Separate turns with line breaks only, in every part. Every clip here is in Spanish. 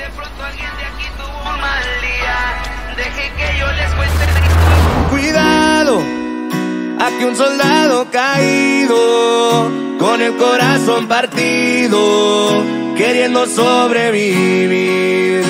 de pronto alguien de aquí tuvo un mal día, deje que yo les cuente la historia.
Cuidado, aquí un soldado caído, con el corazón partido, queriendo sobrevivir.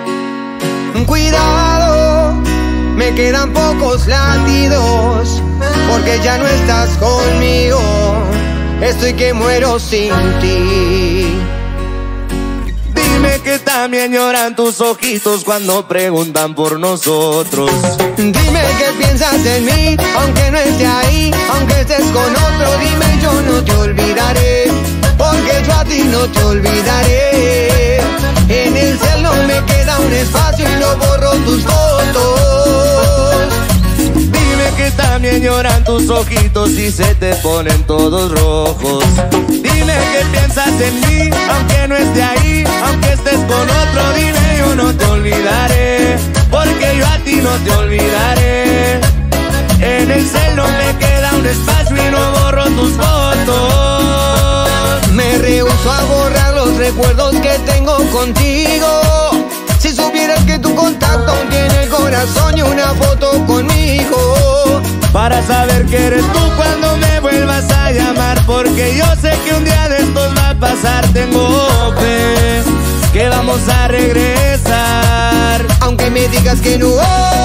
Cuidado, me quedan pocos latidos, porque ya no estás conmigo, estoy que muero sin ti.
Dime que también lloran tus ojitos cuando preguntan por nosotros.
Dime que piensas en mí, aunque no esté ahí, aunque estés con otro. Dime, yo no te olvidaré, porque yo a ti no te olvidaré. En el cel no me queda un espacio y no borro tus fotos.
Dime que también lloran tus ojitos y se te ponen todos rojos. Dime que piensas en mí, aunque no esté ahí, aunque estés con otro. Dime, yo no te olvidaré, porque yo a ti no te olvidaré. En el cel no me queda un espacio y no borro tus fotos.
Me rehúso a borrar los recuerdos que tengo contigo. Si supieras que tu contacto aún tiene el corazón y una foto conmigo,
para saber que eres tú cuando me vuelvas a llamar, porque yo sé que un día de estos va a pasar. Tengo fe que vamos a regresar,
aunque me digas que no,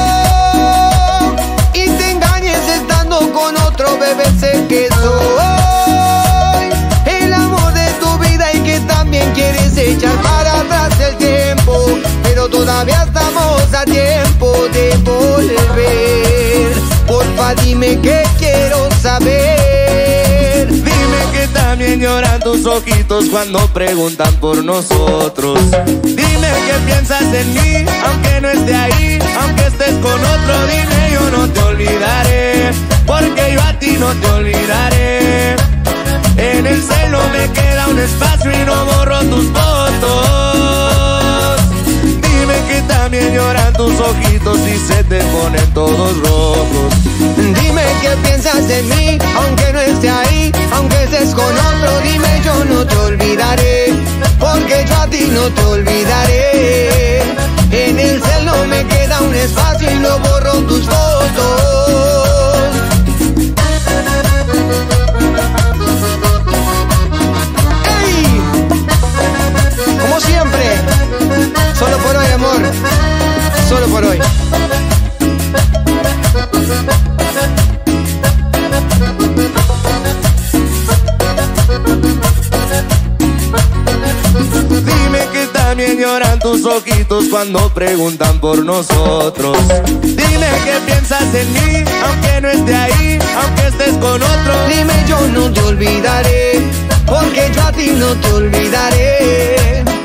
y te engañes estando con otro, bebé, sé que soy el amor de tu vida y que también quieres echar para atrás el tiempo, pero todavía estamos a tiempo de volver. Porfa, dime que quiero saber.
Dime que también lloran tus ojitos cuando preguntan por nosotros. Dime que piensas en mí, aunque no esté ahí, aunque estés con otro. Dime, yo no te olvidaré, porque yo a ti no te olvidaré. En el cel no me queda un espacio y no borro tus fotos. Dime que también lloran tus ojitos y se te ponen todos rojos.
Dime que piensas en mí, aunque no esté ahí, aunque estés con otro. Dime, yo no te olvidaré, porque yo a ti no te olvidaré. En el cel no me queda un espacio y no borro tus fotos. ¡Ey! Como siempre, solo por hoy, amor, solo por hoy.
Dime que también lloran tus ojitos cuando preguntan por nosotros. Dime que piensas en mí, aunque no esté ahí, aunque estés con otro.
Dime, yo no te olvidaré, porque yo a ti no te olvidaré.